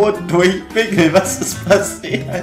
tot durch Pickel. Was ist passiert?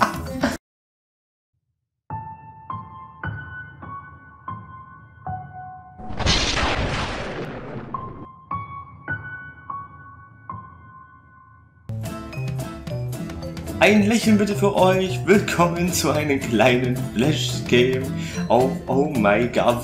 Ein Lächeln bitte für euch. Willkommen zu einem kleinen Flash-Game auf Oh my God.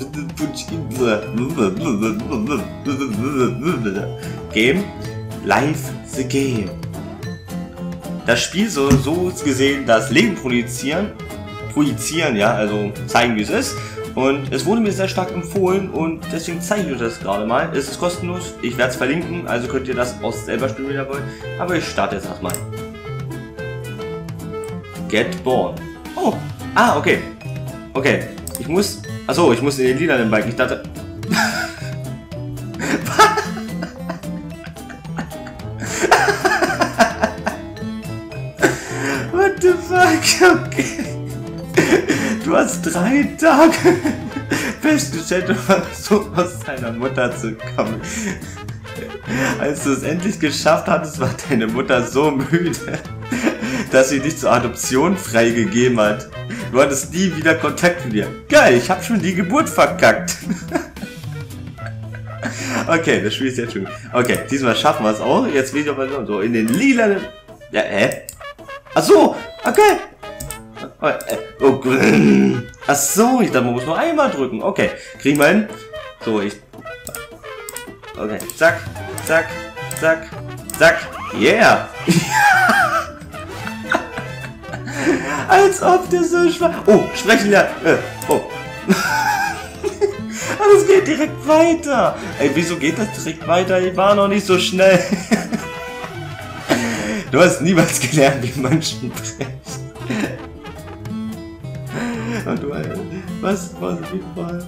Game Live the Game. Das Spiel soll so gesehen das Leben projizieren, ja, also zeigen, wie es ist. Und es wurde mir sehr stark empfohlen und deswegen zeige ich euch das gerade mal. Es ist kostenlos, ich werde es verlinken, also könnt ihr das auch selber spielen, wenn ihr wollt. Aber ich starte jetzt erstmal. Get born. Oh, okay. Okay, ich muss... Achso, ich muss in den lilanen Balken. Ich dachte... What the fuck? Okay. Du hast 3 Tage festgestellt, du versucht aus deiner Mutter zu kommen. Als du es endlich geschafft hattest, war deine Mutter so müde, dass sie dich zur Adoption freigegeben hat. Du hattest nie wieder Kontakt mit ihr. Geil, ich hab schon die Geburt verkackt. Okay, das Spiel ist jetzt schön. Okay, diesmal schaffen wir es auch. Jetzt will ich aber so in den lilanen... Ja, Achso, okay. Oh, achso, ich dachte, man muss nur einmal drücken. Okay, kriegen wir hin. So, okay, zack, zack, zack, zack. Yeah. Als ob der so schwach... Oh, sprechen lernen. Oh. Aber es geht direkt weiter. Ey, wieso geht das direkt weiter? Ich war noch nicht so schnell. Du hast niemals gelernt, wie man spricht. Und du, was wie vorher?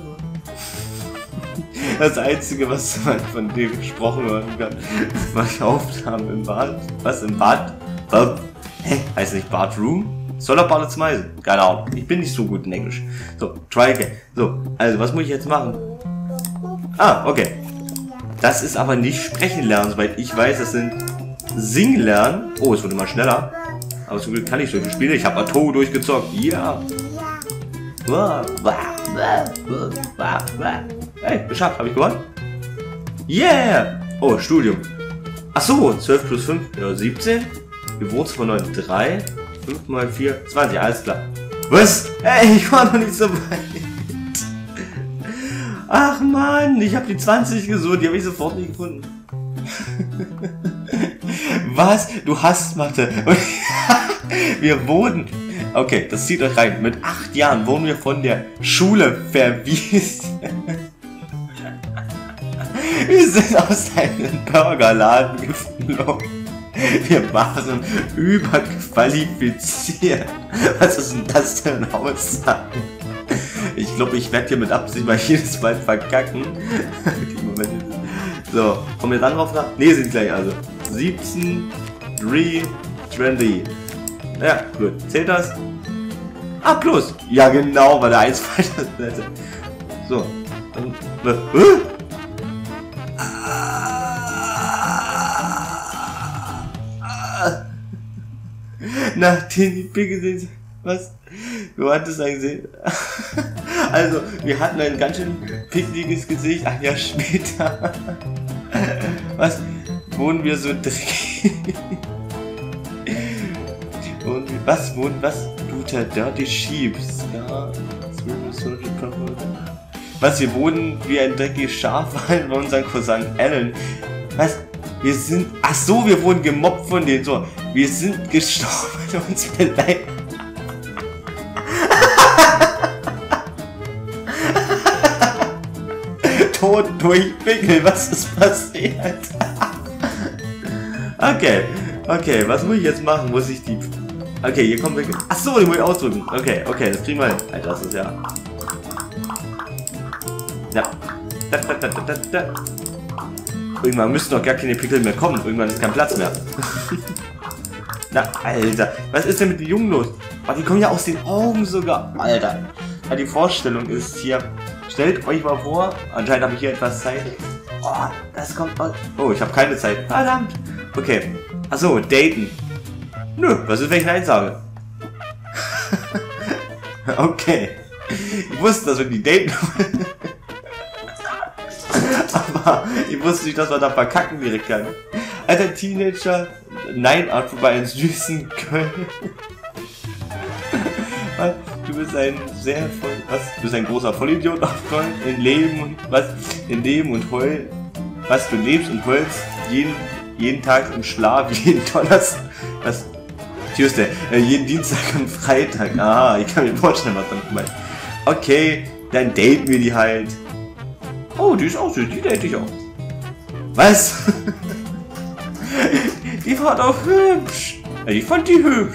Das Einzige, was man von dem gesprochen hören kann, war die Aufnahmen im Bad. Was im Bad? Heißt nicht Bathroom? Soll er Bade schmeißen? Keine Ahnung. Ich bin nicht so gut in Englisch. So, try again. So, also was muss ich jetzt machen? Okay. Das ist aber nicht sprechen lernen, soweit ich weiß. Das sind Singen lernen. Oh, es wird immer schneller. Aber zum Glück kann ich solche Spiele. Ich habe Ato durchgezockt. Ja. Hey, geschafft. Habe ich gewonnen? Yeah. Oh, Studium. Achso, 12 plus 5. Ja, 17. Geburtstag von 9, 3. 5 mal 4, 20, alles klar. Was? Ey, ich war noch nicht so weit. Ach man, ich habe die 20 gesucht, die habe ich sofort nicht gefunden. Was? Du hast Mathe. Wir wurden... Okay, das zieht euch rein. Mit 8 Jahren wurden wir von der Schule verwiesen. Wir sind aus einem Burgerladen geflogen. Wir waren überqualifiziert. Was ist denn das für eine Aussage? Ich glaube, ich werde hier mit Absicht mal jedes Mal verkacken. So, kommen wir dann drauf nach? Ne, sind gleich also. 17, 3, 20. Ja, gut. Zählt das? Plus. Ja, genau, weil der 1 weiter. So. Nachdem die Pickel sind. Was? Du hattest ein Gesicht. Also, wir hatten ein ganz schön pickliges Gesicht. Ein Jahr später. Was? Wurden wir so dreckig? Was? Du dirty sheep. Was? Wir wurden wie ein dreckiges Schaf bei unserem Cousin Alan. Was? Wir sind... Ach so, wir wurden gemobbt von denen. So, wir sind gestorben, weil uns beleidigt. Tot durch Pickel. Was ist passiert? Okay, was muss ich jetzt machen? Muss ich die... Okay, hier kommen wir... Ach so, die muss ich ausdrücken. Okay, das kriegen wir hin. Alter, das ist ja... Ja. Irgendwann müssten doch gar keine Pickel mehr kommen. Irgendwann ist kein Platz mehr. Na, Alter. Was ist denn mit den Jungen los? Oh, die kommen ja aus den Augen sogar. Alter. Ja, die Vorstellung ist hier... Stellt euch mal vor, anscheinend habe ich hier etwas Zeit. Oh, das kommt aus... Oh, ich habe keine Zeit. Verdammt. Okay. Achso, daten. Nö, was ist, wenn ich Nein sage? Okay. Ich wusste, dass wir die daten. Aber ich wusste nicht, dass wir da verkacken direkt kann. Alter Teenager, Nein Art vorbei ins süßen Köln. Was? Du bist ein Du bist ein großer Vollidiot auf Köln. In Leben und was? In Leben und Heul. Was? Du lebst und heulst jeden Tag im Schlaf, jeden Donnerstag. Was? Tuesday. Jeden Dienstag und Freitag. Aha, ich kann mir vorstellen, was damit meint. Okay, dann daten wir die halt. Oh, die ist auch süß, die date ich auch. Was? Die war doch hübsch. Ja, ich fand die hübsch.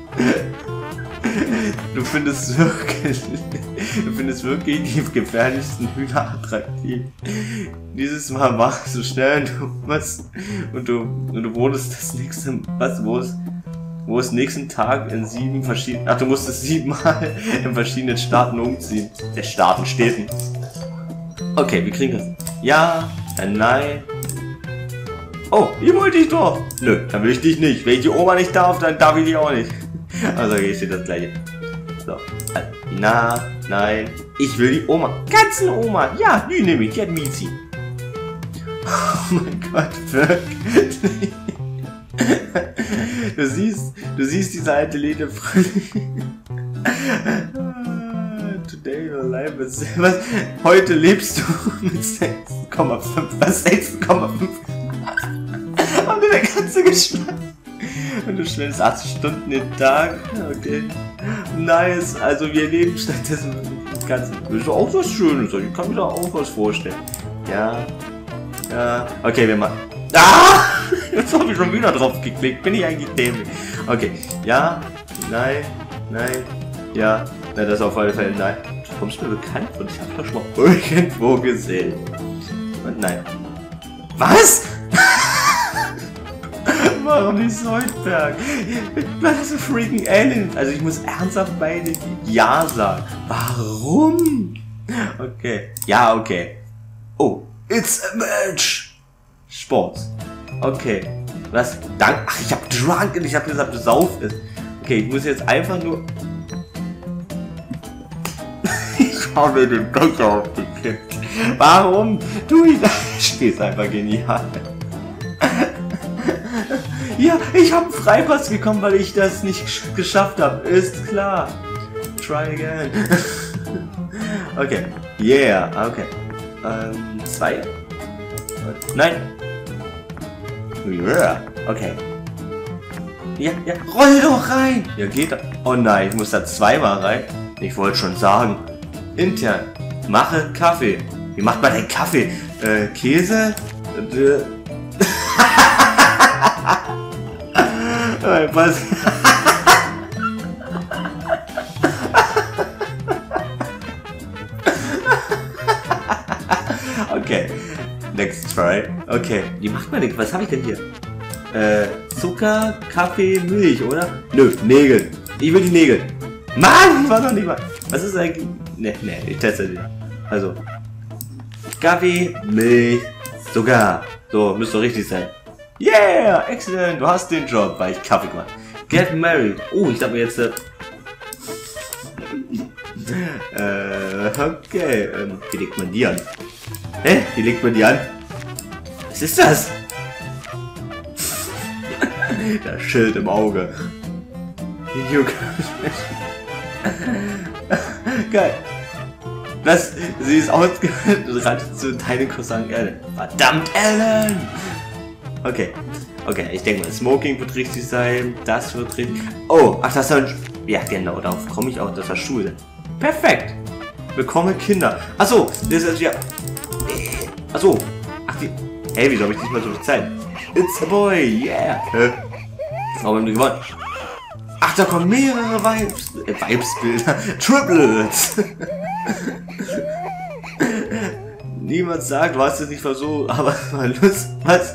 Du findest wirklich die gefährlichsten Hühner attraktiv. Dieses Mal warst du schnell und du wurdest das nächste, wo es nächsten Tag in 7 verschiedenen, du musstest 7 Mal in verschiedenen Staaten umziehen. Der Städten. Okay, wir kriegen das. Ja, dann nein. Oh, die wollte ich doch. Nö, dann will ich dich nicht. Wenn ich die Oma nicht darf, dann darf ich die auch nicht. Also hier steht das gleiche. So. Na, nein. Ich will die Oma. Ganzen Oma. Ja, die nehme ich. Die hat Miezi. Oh mein Gott, wirklich. Du siehst diese alte Lede fröhlich. Today your life is... Was? Heute lebst du mit 6,5. Was? 6,5? Und der ganze geschlafen. Und du schläfst 80 Stunden den Tag. Okay. Nice. Also wir leben stattdessen ganz... Das ist auch was Schönes. Ich kann mir da auch was vorstellen. Ja. Ja. Okay, wir machen... Ah! Jetzt habe ich schon wieder drauf geklickt. Bin ich eigentlich dämlich? Okay. Ja. Nein. Nein. Ja. Na, das ist auf alle Fälle nein. Du kommst mir bekannt und ich habe das schon mal irgendwo gesehen. Und nein. Was? Warum nicht Soldberg? Das ist ein freaking Alien. Also ich muss ernsthaft beide Ja sagen. Warum? Okay. Ja, okay. Oh. It's a match. Sports. Okay. Was? Dank. Ach, ich hab drunk und ich hab gesagt, du sauf ist. Okay, ich muss jetzt einfach nur... Ich habe den Becher aufgekippt. Warum? Du stehst einfach genial. Ja, ich habe einen Freipass bekommen, weil ich das nicht geschafft habe. Ist klar. Try again. Okay. Yeah. Okay. 2. Nein. Yeah. Okay. Ja, ja. Roll doch rein. Ja, geht. Oh nein, ich muss da zweimal rein. Ich wollte schon sagen. Intern. Mache Kaffee. Wie macht man denn Kaffee? Käse? Was? Okay. Next try. Okay. Wie macht man denn? Was habe ich denn hier? Zucker, Kaffee, Milch, oder? Nö, Nägel. Ich will die Nägel. Mann, war doch nicht mal. Was ist eigentlich? Ne, ich teste den. Also. Kaffee, Milch, Zucker. So, müsste doch richtig sein. Yeah, excellent, du hast den Job, weil ich Kaffee gemacht. Get married. Oh, ich dachte mir jetzt... okay, wie legt man die an? Hä? Wie legt man die an? Was ist das? Das Schild im Auge. Geil. Was? Sie ist ausgerannt zu deinem Cousin Ellen. Verdammt, Ellen! Okay. Okay, ich denke mal, Smoking wird richtig sein. Das wird richtig... Oh, ach, das soll... Ja, genau, darauf komme ich auch, dass das Schuhe sind. Perfekt! Bekomme Kinder. Achso, das ist ja... Achso. Ach, die... Hey, wieso habe ich diesmal so viel Zeit? It's a boy, yeah! Warum haben wir gewonnen? Ach, da kommen mehrere Vibesbilder. Triplets! Niemand sagt, du hast es nicht versucht, aber es war lustig. Was?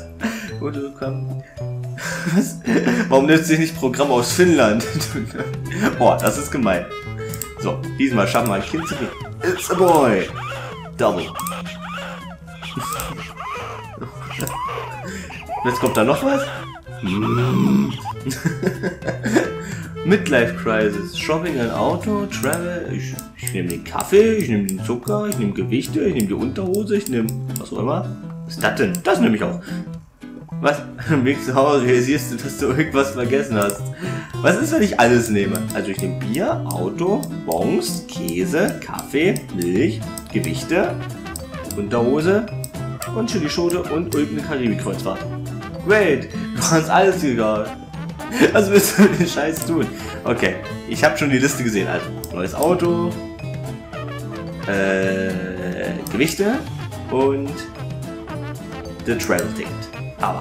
Was? Warum nützt sich nicht Programm aus Finnland? Boah, das ist gemein. So, diesmal schaffen wir ein Kind zu kriegen. It's a boy! Double. Jetzt kommt da noch was? Midlife Crisis. Shopping, ein Auto, Travel. Ich nehme den Kaffee, ich nehme den Zucker, ich nehme Gewichte, ich nehme die Unterhose, ich nehme was auch immer. Was ist das denn? Das nehme ich auch. Was? Am Weg zu Hause realisierst du, dass du irgendwas vergessen hast. Was ist, wenn ich alles nehme? Also ich nehme Bier, Auto, Bons, Käse, Kaffee, Milch, Gewichte, Unterhose und Chilischote und irgendeine Karibik-Kreuzfahrt. Great, du hast alles egal. Was willst du mit dem Scheiß tun? Okay, ich habe schon die Liste gesehen. Also, neues Auto, Gewichte und the Travel Ticket. Aber.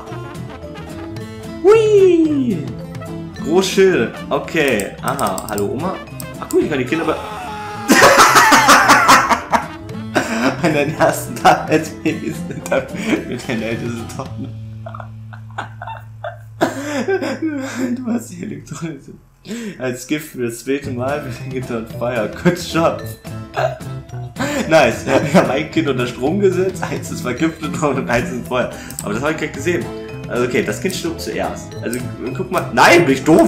Hui! Großschilde. Okay. Aha. Hallo Oma. Ach gut, ich kann die Kinder aber. An deinem ersten Tag als Baby mit deiner ältesten Tochter. Du hast die Elektrolyse. Als Gift für das zweite Mal für den Gitter und Fire. Good job. Nice. Wir haben ein Kind unter Strom gesetzt, eins ist vergiftet worden und eins ist Feuer. Aber das habe ich gerade gesehen. Also okay, das Kind stirbt zuerst. Also guck mal. Nein, bin ich doof?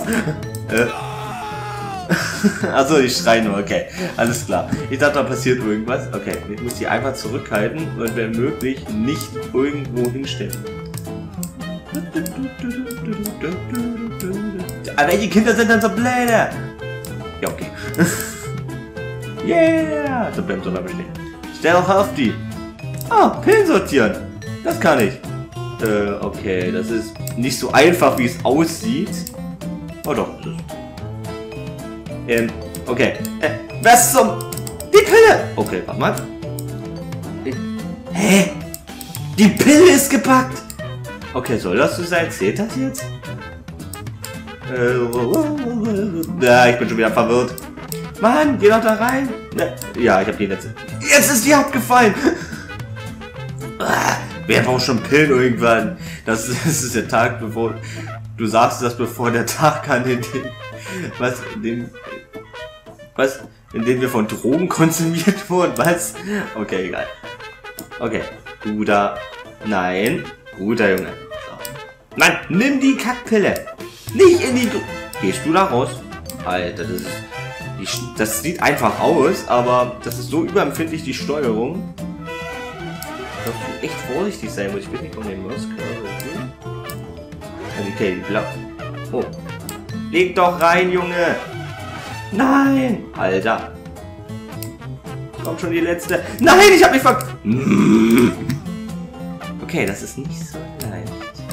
Achso, ich schreie nur, okay. Alles klar. Ich dachte, da passiert irgendwas. Okay, ich muss die einfach zurückhalten und wenn möglich nicht irgendwo hinstellen. Aber welche Kinder sind denn so blöde? Ja, okay. Yeah! So bleibt so mal bestehen. Stell auch auf die. Ah, Pillen sortieren. Das kann ich. Okay, das ist nicht so einfach, wie es aussieht. Oh doch, das ist. Okay. Was zum... Die Pille! Okay, warte mal. Hä? Die Pille ist gepackt! Okay, soll das so sein? Zählt das jetzt? Ja, ich bin schon wieder verwirrt. Mann, geh doch da rein. Ja, ich hab die letzte. Jetzt ist die abgefallen. Wer braucht schon Pillen irgendwann? Das ist der Tag, bevor... Du sagst das, bevor der Tag kann, in dem wir von Drogen konsumiert wurden. Was? Okay, egal. Okay. Guter... Nein. Guter Junge. So. Mann, nimm die Kackpille. Nicht in die... Gehst du da raus? Alter, das sieht einfach aus, aber das ist so überempfindlich, die Steuerung. Da musst du echt vorsichtig sein, muss ich bitte von dem Mauskörper. Okay, die blau. Oh. Leg doch rein, Junge! Nein! Alter! Kommt schon die letzte. Nein, ich hab mich ver... Okay, das ist nicht so leicht.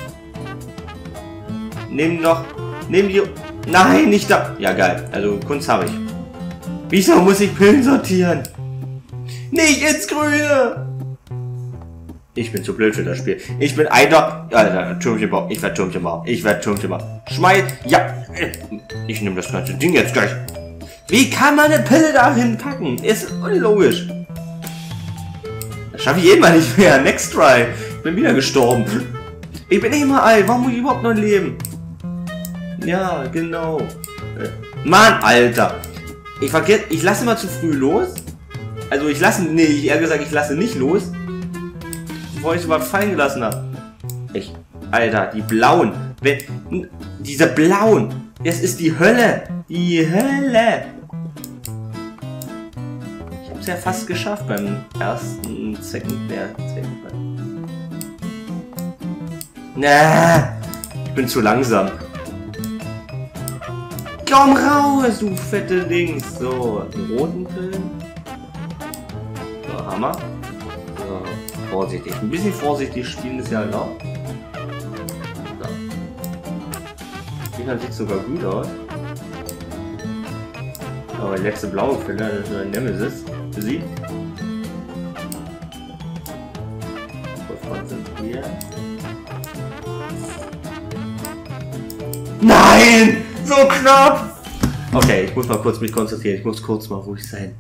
Nimm die... Nein, nicht da! Ja, geil. Also, Kunst habe ich. Wieso muss ich Pillen sortieren? Nicht ins Grüne! Ich bin zu blöd für das Spiel. Ich bin einer... Alter, Türmchenbau. Ich werde Türmchenbau. Ich werde Türmchenbau. Schmeiß... Ja! Ich nehme das ganze Ding jetzt gleich. Wie kann man eine Pille dahin packen? Ist unlogisch. Das schaffe ich mal nicht mehr. Next try. Ich bin wieder gestorben. Ich bin nicht mal alt. Warum muss ich überhaupt noch leben? Ja, genau. Mann, Alter. Ich vergesse... Ich lasse mal zu früh los. Also ich lasse... Nee, eher gesagt, ich lasse nicht los. Bevor ich es überhaupt fallen gelassen habe. Alter, die blauen. Diese blauen. Das ist die Hölle. Die Hölle. Ich habe es ja fast geschafft beim ersten, zweiten Fall. Na, ich bin zu langsam. Komm raus, du fette Dings. So, die roten Pillen. So, Hammer. So, vorsichtig. Ein bisschen vorsichtig spielen ist ja erlaubt. So. Sieht sogar gut aus. Aber die letzte blaue Pille, das ist ein Nemesis für sie. Konzentrieren. Nein! So knapp! Okay, ich muss mal kurz mich konzentrieren. Ich muss kurz mal ruhig sein.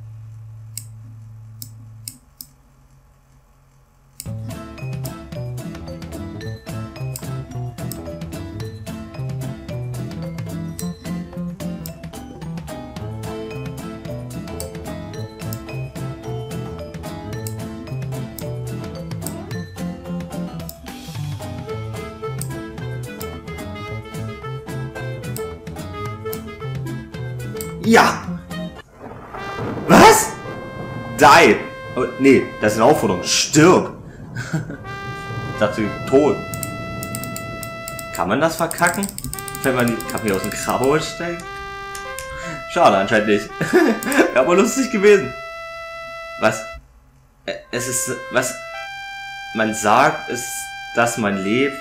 Ja! Was? Die! Oh, nee, das ist eine Aufforderung. Stirb! Ich dachte, tot. Kann man das verkacken? Wenn man die Kaffee aus dem Krabbe steigt? Schade, anscheinend nicht. Wäre aber lustig gewesen. Was? Es ist... Was? Man sagt, ist, dass man lebt.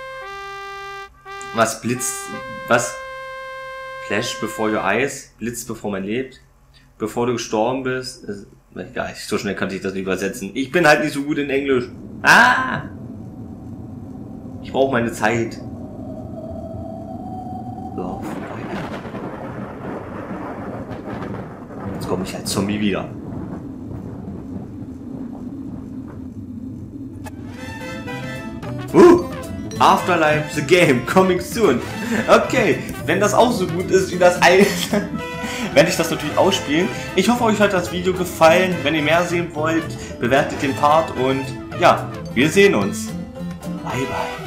Was blitzt... Was? Flash before your eyes? Blitzt bevor man lebt? Bevor du gestorben bist? Ist, ja, so schnell kann ich das nicht übersetzen. Ich bin halt nicht so gut in Englisch. Ah! Ich brauche meine Zeit. So, jetzt komme ich als Zombie wieder. Afterlife the Game coming soon. Okay, wenn das auch so gut ist wie das alte, werde ich das natürlich ausspielen. Ich hoffe, euch hat das Video gefallen. Wenn ihr mehr sehen wollt, bewertet den Part und ja, wir sehen uns. Bye bye.